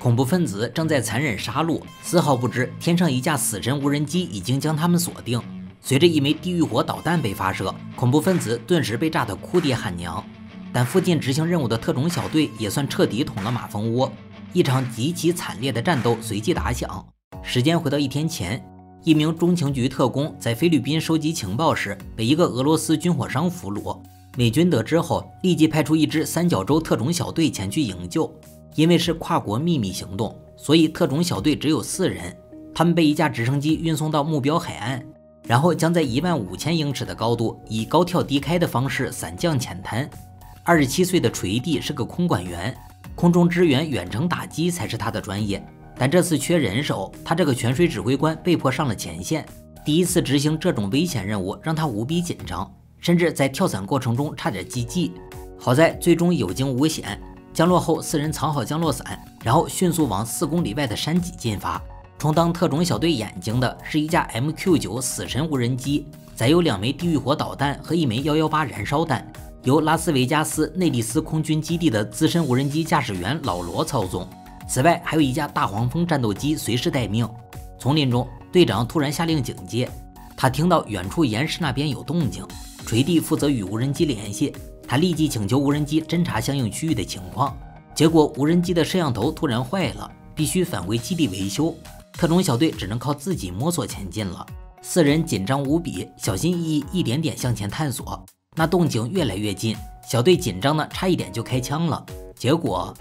恐怖分子正在残忍杀戮，丝毫不知天上一架死神无人机已经将他们锁定。随着一枚地狱火导弹被发射，恐怖分子顿时被炸得哭爹喊娘。但附近执行任务的特种小队也算彻底捅了马蜂窝，一场极其惨烈的战斗随即打响。时间回到1天前，一名中情局特工在菲律宾收集情报时被一个俄罗斯军火商俘虏。美军得知后，立即派出一支三角洲特种小队前去营救。因为是跨国秘密行动，所以特种小队只有4人。他们被一架直升机运送到目标海岸，然后将在15000英尺的高度以高跳低开的方式伞降浅滩。27岁的垂地是个空管员，空中支援远程打击才是他的专业。但这次缺人手，他这个泉水指挥官被迫上了前线。第一次执行这种危险任务让他无比紧张，甚至在跳伞过程中差点击技。好在最终有惊无险。降落后，4人藏好降落伞，然后迅速往4公里外的山脊进发。充当特种小队眼睛的是一架 MQ9 死神无人机，载有2枚地狱火导弹和1枚118燃烧弹，由拉斯维加斯内利斯空军基地的资深无人机驾驶员老罗操纵。此外，还有一架大黄蜂战斗机随时待命。丛林中，队长突然下令警戒，他听到远处岩石那边有动静，垂地负责与无人机联系。他立即请求无人机侦察相应区域的情况，结果无人机的摄像头突然坏了，必须返回基地维修。特种小队只能靠自己摸索前进了。4人紧张无比，小心翼翼一点点向前探索。那动静越来越近，小队紧张的差一点就开枪了。结果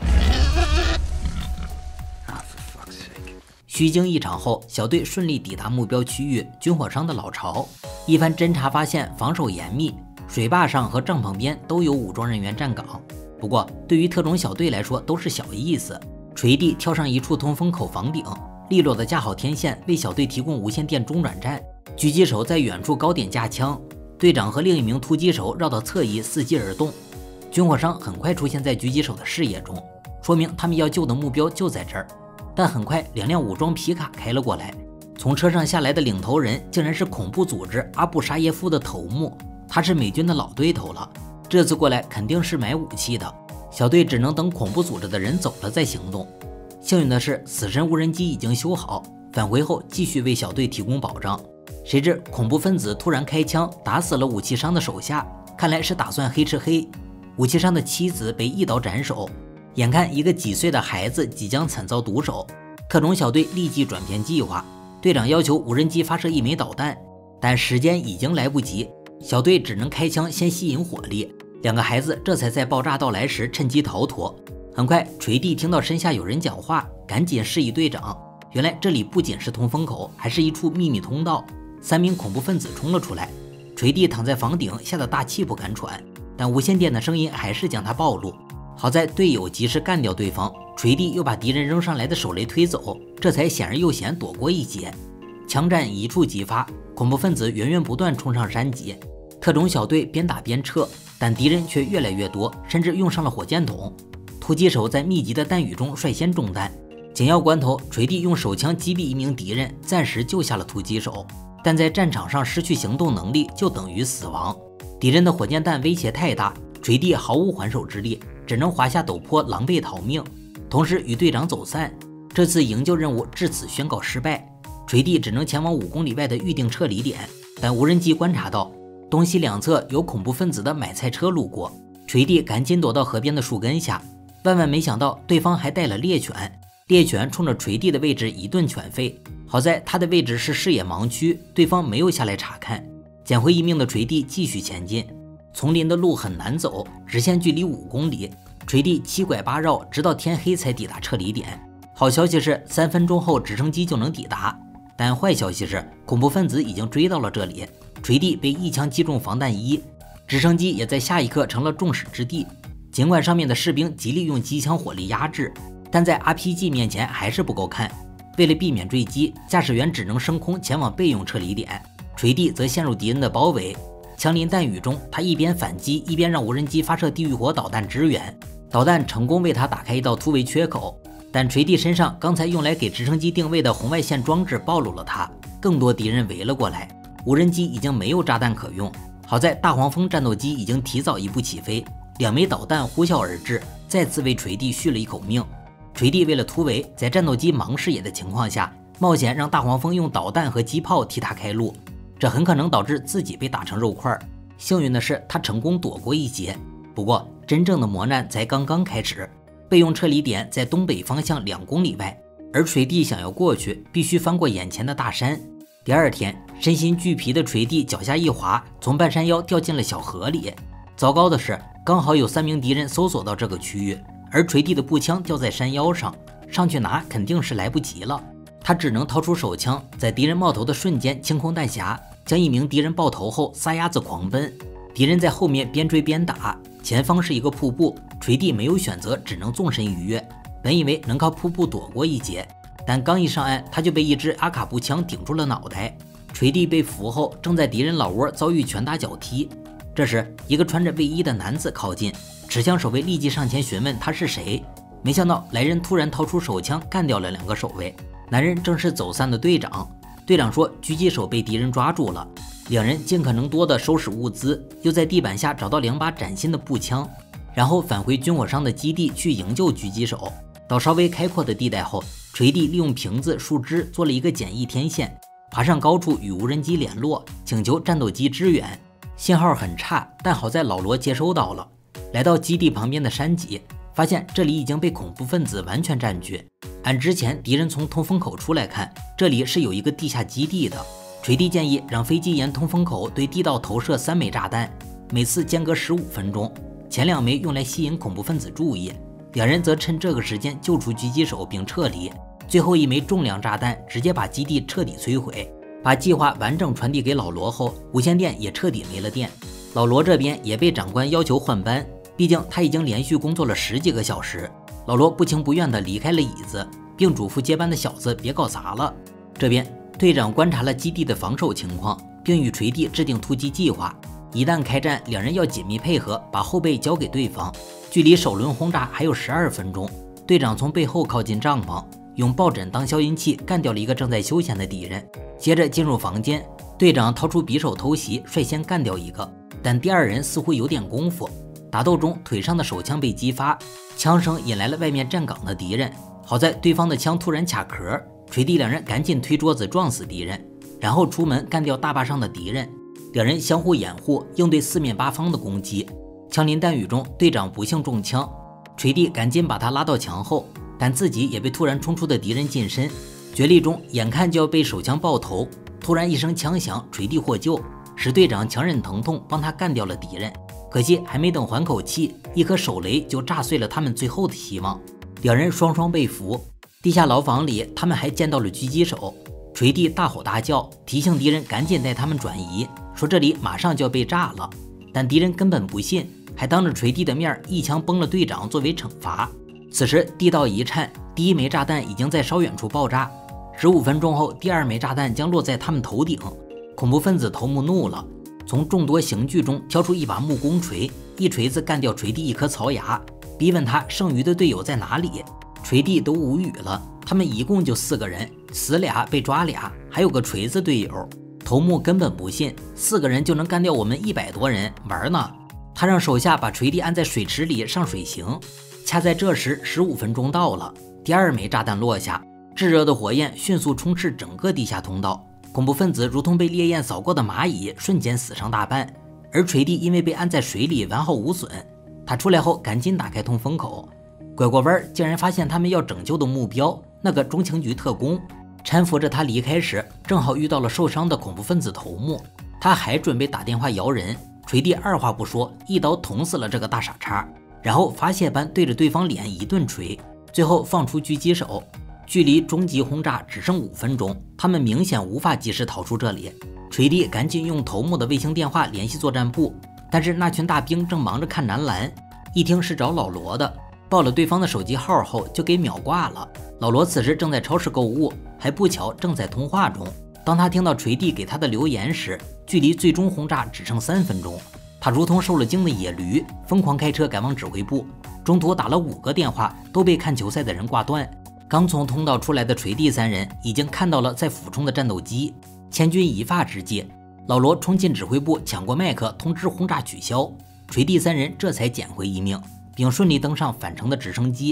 虚惊一场后，小队顺利抵达目标区域军火商的老巢。一番侦查发现，防守严密，水坝上和帐篷边都有武装人员站岗。不过对于特种小队来说都是小意思。垂地跳上一处通风口房顶，利落的架好天线，为小队提供无线电中转站。狙击手在远处高点架枪，队长和另一名突击手绕到侧翼伺机而动。军火商很快出现在狙击手的视野中，说明他们要救的目标就在这儿。但很快2辆武装皮卡开了过来，从车上下来的领头人竟然是恐怖组织阿布沙耶夫的头目。他是美军的老对头了，这次过来肯定是买武器的。小队只能等恐怖组织的人走了再行动。幸运的是，死神无人机已经修好，返回后继续为小队提供保障。谁知恐怖分子突然开枪打死了武器商的手下，看来是打算黑吃黑。武器商的妻子被一刀斩首，眼看一个几岁的孩子即将惨遭毒手，特种小队立即转变计划。队长要求无人机发射1枚导弹，但时间已经来不及。小队只能开枪先吸引火力，2个孩子这才在爆炸到来时趁机逃脱。很快，垂地听到身下有人讲话，赶紧示意队长。原来这里不仅是通风口，还是一处秘密通道。3名恐怖分子冲了出来，垂地躺在房顶，吓得大气不敢喘，但无线电的声音还是将他暴露。好在队友及时干掉对方，垂地又把敌人扔上来的手雷推走，这才险而又险躲过一劫。枪战一触即发，恐怖分子源源不断冲上山脊。特种小队边打边撤，但敌人却越来越多，甚至用上了火箭筒。突击手在密集的弹雨中率先中弹，紧要关头，垂地用手枪击毙一名敌人，暂时救下了突击手。但在战场上失去行动能力就等于死亡。敌人的火箭弹威胁太大，垂地毫无还手之力，只能滑下陡坡狼狈逃命，同时与队长走散。这次营救任务至此宣告失败，垂地只能前往5公里外的预定撤离点。但无人机观察到东西两侧有恐怖分子的买菜车路过，垂地赶紧躲到河边的树根下。万万没想到，对方还带了猎犬，猎犬冲着垂地的位置一顿犬吠。好在他的位置是视野盲区，对方没有下来查看。捡回一命的垂地继续前进。丛林的路很难走，直线距离5公里，垂地7拐8绕，直到天黑才抵达撤离点。好消息是3分钟后直升机就能抵达，但坏消息是恐怖分子已经追到了这里。垂地被一枪击中防弹衣，直升机也在下一刻成了众矢之的。尽管上面的士兵极力用机枪火力压制，但在 RPG 面前还是不够看。为了避免坠机，驾驶员只能升空前往备用撤离点，垂地则陷入敌人的包围。枪林弹雨中，他一边反击，一边让无人机发射地狱火导弹支援。导弹成功为他打开一道突围缺口，但垂地身上刚才用来给直升机定位的红外线装置暴露了他，更多敌人围了过来。无人机已经没有炸弹可用，好在大黄蜂战斗机已经提早1步起飞，2枚导弹呼啸而至，再次为垂地续了一口命。 锤帝为了突围，在战斗机盲视野的情况下，冒险让大黄蜂用导弹和机炮替他开路，这很可能导致自己被打成肉块。幸运的是，他成功躲过一劫。不过，真正的磨难才刚刚开始。备用撤离点在东北方向2公里外，而锤帝想要过去，必须翻过眼前的大山。第二天，身心俱疲的锤帝脚下一滑，从半山腰掉进了小河里。糟糕的是，刚好有3名敌人搜索到这个区域，而锤帝的步枪掉在山腰上，上去拿肯定是来不及了。他只能掏出手枪，在敌人冒头的瞬间清空弹匣，将一名敌人爆头后撒丫子狂奔。敌人在后面边追边打，前方是一个瀑布，锤帝没有选择，只能纵身逾越。本以为能靠瀑布躲过一劫，但刚一上岸，他就被一支阿卡步枪顶住了脑袋。锤帝被俘后，正在敌人老窝遭遇拳打脚踢。这时，一个穿着卫衣的男子靠近，持枪守卫立即上前询问他是谁。没想到来人突然掏出手枪，干掉了2个守卫。男人正是走散的队长。队长说狙击手被敌人抓住了。2人尽可能多的收拾物资，又在地板下找到2把崭新的步枪，然后返回军火商的基地去营救狙击手。到稍微开阔的地带后，锤帝利用瓶子、树枝做了一个简易天线，爬上高处与无人机联络，请求战斗机支援。信号很差，但好在老罗接收到了。来到基地旁边的山脊，发现这里已经被恐怖分子完全占据。按之前敌人从通风口出来看，这里是有一个地下基地的。锤帝建议让飞机沿通风口对地道投射3枚炸弹，每次间隔15分钟，前2枚用来吸引恐怖分子注意，2人则趁这个时间救出狙击手并撤离。最后1枚重量炸弹直接把基地彻底摧毁。把计划完整传递给老罗后，无线电也彻底没了电。老罗这边也被长官要求换班，毕竟他已经连续工作了10几个小时。老罗不情不愿地离开了椅子，并嘱咐接班的小子别搞砸了。这边队长观察了基地的防守情况，并与锤帝制定突击计划。一旦开战，2人要紧密配合，把后背交给对方。距离首轮轰炸还有12分钟，队长从背后靠近帐篷，用抱枕当消音器干掉了一个正在休闲的敌人。接着进入房间，队长掏出匕首偷袭，率先干掉一个，但第2人似乎有点功夫。打斗中，腿上的手枪被激发，枪声引来了外面站岗的敌人。好在对方的枪突然卡壳，锤帝2人赶紧推桌子撞死敌人，然后出门干掉大坝上的敌人。2人相互掩护，应对4面8方的攻击。枪林弹雨中，队长不幸中枪，锤帝赶紧把他拉到墙后，但自己也被突然冲出的敌人近身。决力中，眼看就要被手枪爆头，突然一声枪响，锤帝获救，使队长强忍疼痛帮他干掉了敌人。可惜还没等缓口气，一颗手雷就炸碎了他们最后的希望。2人双双被俘。地下牢房里，他们还见到了狙击手。锤帝大吼大叫，提醒敌人赶紧带他们转移，说这里马上就要被炸了。但敌人根本不信，还当着锤帝的面一枪崩了队长作为惩罚。此时地道一颤，第1枚炸弹已经在稍远处爆炸。15分钟后，第2枚炸弹将落在他们头顶。恐怖分子头目怒了，从众多刑具中挑出一把木工锤，一锤子干掉锤帝一颗槽牙，逼问他剩余的队友在哪里。锤帝都无语了，他们一共就4个人，死俩被抓俩，还有个锤子队友。头目根本不信，4个人就能干掉我们100多人，玩呢。他让手下把锤帝按在水池里上水刑。恰在这时，15分钟到了，第2枚炸弹落下，炙热的火焰迅速充斥整个地下通道，恐怖分子如同被烈焰扫过的蚂蚁，瞬间死伤大半。而锤帝因为被按在水里完好无损，他出来后赶紧打开通风口，拐过弯竟然发现他们要拯救的目标，那个中情局特工。搀扶着他离开时，正好遇到了受伤的恐怖分子头目，他还准备打电话摇人，锤帝2话不说，一刀捅死了这个大傻叉，然后发泄般对着对方脸一顿锤，最后放出狙击手。距离终极轰炸只剩5分钟，他们明显无法及时逃出这里。锤帝赶紧用头目的卫星电话联系作战部，但是那群大兵正忙着看男篮，一听是找老罗的，报了对方的手机号后就给秒挂了。老罗此时正在超市购物，还不巧正在通话中。当他听到锤帝给他的留言时，距离最终轰炸只剩3分钟。他如同受了惊的野驴，疯狂开车赶往指挥部，中途打了5个电话，都被看球赛的人挂断。刚从通道出来的锤帝3人已经看到了在俯冲的战斗机，千钧一发之际，老罗冲进指挥部，抢过麦克通知轰炸取消。锤帝3人这才捡回一命，并顺利登上返程的直升机。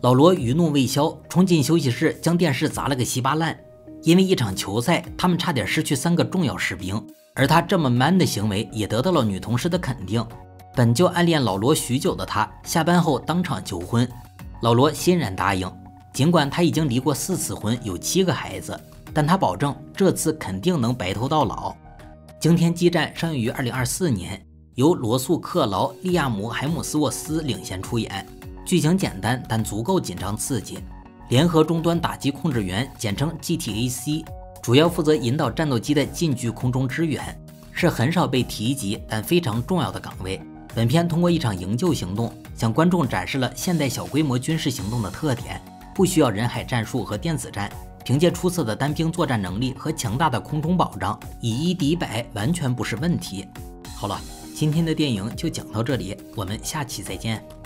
老罗余怒未消，冲进休息室将电视砸了个稀巴烂。因为一场球赛，他们差点失去3个重要士兵，而他这么 man 的行为也得到了女同事的肯定。本就暗恋老罗许久的他，下班后当场求婚，老罗欣然答应。尽管他已经离过4次婚，有7个孩子，但他保证这次肯定能白头到老。惊天激战上映于2024年，由罗素·克劳、利亚姆·海姆斯沃斯领衔出演。剧情简单，但足够紧张刺激。联合终端打击控制员，简称 GTAC， 主要负责引导战斗机的近距空中支援，是很少被提及但非常重要的岗位。本片通过一场营救行动，向观众展示了现代小规模军事行动的特点，不需要人海战术和电子战，凭借出色的单兵作战能力和强大的空中保障，以1敌100完全不是问题。好了，今天的电影就讲到这里，我们下期再见。